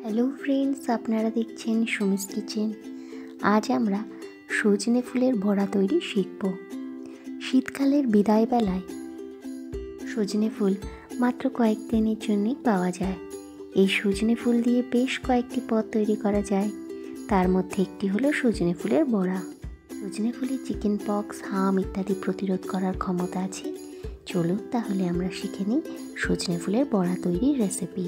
Hello friends, আপনারা দেখছেন Sumi's kitchen. আজ আমরা সজনে ফুলের বড়া তৈরি শিখব। শীতকালের বিদায় বেলায় সজনে ফুল মাত্র কয়েকদিনের জন্যই পাওয়া যায়। এই সজনে ফুল দিয়ে বেশ কয়েকটি পদ তৈরি করা যায়। তার মধ্যে একটি হলো সজনে ফুলের বড়া। সজনে ফুলে চিকেন পক্স, হাম ইত্যাদি প্রতিরোধ করার ক্ষমতা আছে। চলুন তাহলে আমরা শিখে নিই সজনে ফুলের বড়া তৈরির রেসিপি।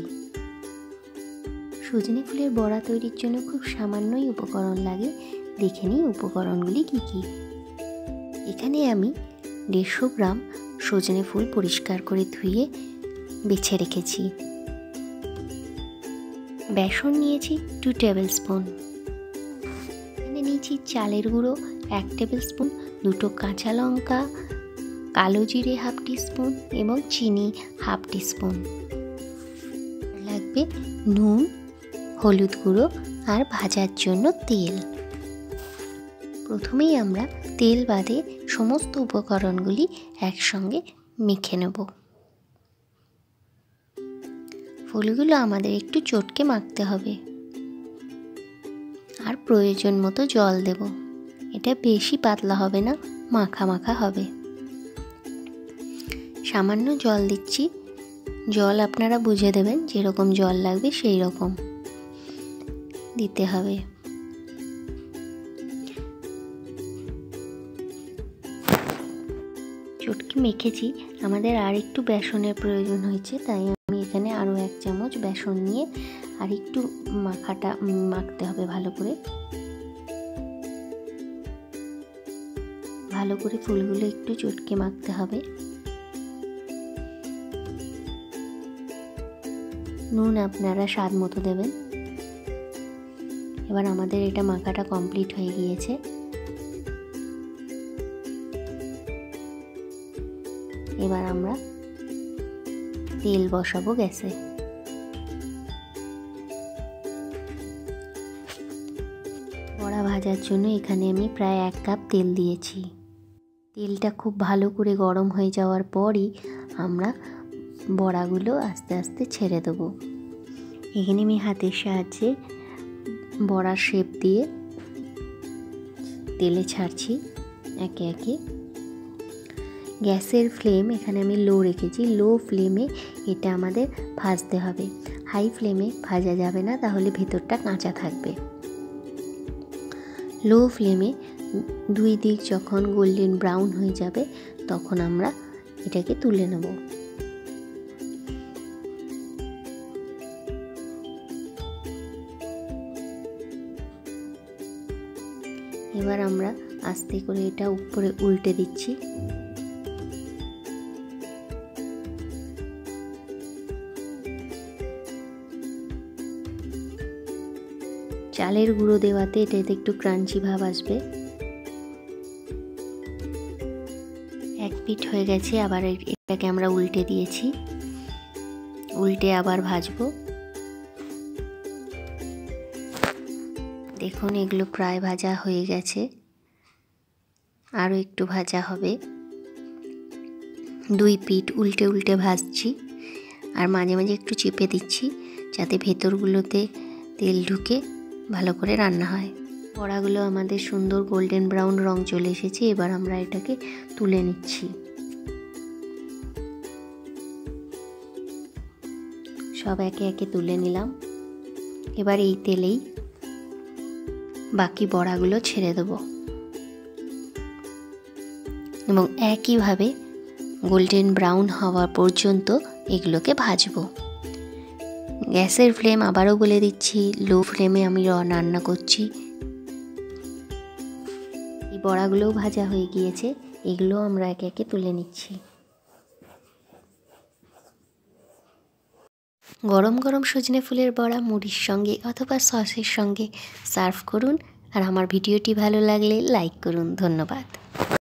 সজনে ফুলের বড়া তৈরির জন্য খুব সামান্যই উপকরণ লাগে। দেখে নিই উপকরণগুলি কী কী। এখানে আমি 150 গ্রাম সজনে ফুল পরিষ্কার করে ধুয়ে বেছে রেখেছি। বেসন নিয়েছি 2 টেবিল স্পুন। এখানে নিয়েছি চালের গুঁড়ো 1 টেবিল স্পুন, 2 কাঁচা লঙ্কা, কালো জিরে 1/2 টিস্পুন এবং চিনি 1/2 টিস্পুন। লাগবে নুন, হলুদ গুঁড়ো আর ভাজার জন্য তেল। প্রথমেই আমরা তেল বাদে সমস্ত উপকরণগুলি একসঙ্গে মেখে নেব। ফুলগুলো আমাদের একটু চটকে মাখতে হবে আর প্রয়োজন মতো জল দেব। এটা বেশি পাতলা হবে না, মাখা মাখা হবে। সামান্য জল দিচ্ছি। জল আপনারা বুঝে দেবেন, যেরকম জল লাগবে সেই রকম দিতে হবে। চটকি মেখেছি, আমাদের আর একটু বেসনের প্রয়োজন হয়েছে, তাই আমি এখানে আরও 1 চামচ বেসন নিয়ে আর একটু মাখতে হবে ভালো করে ফুলগুলো একটু চটকে মাখতে হবে। নুন আপনারা স্বাদ মতো দেবেন। এবার আমাদের এটা মাখাটা কমপ্লিট হয়ে গিয়েছে। এবার আমরা তেল বসাবো গ্যাসে। বড়া ভাজার জন্য এখানে আমি প্রায় 1 কাপ তেল দিয়েছি। তেলটা খুব ভালো করে গরম হয়ে যাওয়ার পরই আমরা বড়াগুলো আস্তে আস্তে ছেড়ে দেবো। এখানে আমি হাতের সাহায্যে বড়ার শেপ দিয়ে তেলে ছাড়ছি একে একে। গ্যাসের ফ্লেম এখানে আমি লো রেখেছি। লো ফ্লেমে এটা আমাদের ভাজতে হবে। হাই ফ্লেমে ভাজা যাবে না, তাহলে ভেতরটা কাঁচা থাকবে। লো ফ্লেমে 2 দিক যখন গোল্ডেন ব্রাউন হয়ে যাবে তখন আমরা এটাকে তুলে নেব। এবার আমরা আস্তে করে এটা উপরে উল্টে দিচ্ছি। চালের গুঁড়ো দেওয়াতে এটাতে একটু ক্রাঞ্চি ভাব আসবে। 1 পিঠ হয়ে গেছে, আবার এটাকে আমরা উল্টে দিয়েছি। উল্টে আবার ভাজবো। দেখুন এগুলো প্রায় ভাজা হয়ে গেছে, আরও একটু ভাজা হবে। 2 পিঠ উল্টে উল্টে ভাজছি আর মাঝে মাঝে একটু চেপে দিচ্ছি যাতে ভেতরগুলোতে তেল ঢুকে ভালো করে রান্না হয়। বড়াগুলো আমাদের সুন্দর গোল্ডেন ব্রাউন রং চলে এসেছে। এবার আমরা এটাকে তুলে নিচ্ছি। সব একে একে তুলে নিলাম। এবার এই তেলেই বাকি বড়াগুলো ছেড়ে দেব এবং একইভাবে গোল্ডেন ব্রাউন হওয়া পর্যন্ত এগুলোকে ভাজবো। গ্যাসের ফ্লেম আবারও বলে দিচ্ছি, লো ফ্লেমে আমি রান্না করছি। এই বড়াগুলোও ভাজা হয়ে গিয়েছে, এগুলো আমরা একে একে তুলে নিচ্ছি। গরম গরম সজনে ফুলের বড়া মুড়ির সঙ্গে অথবা সসের সঙ্গে সার্ভ করুন। আর আমার ভিডিওটি ভালো লাগলে লাইক করুন। ধন্যবাদ।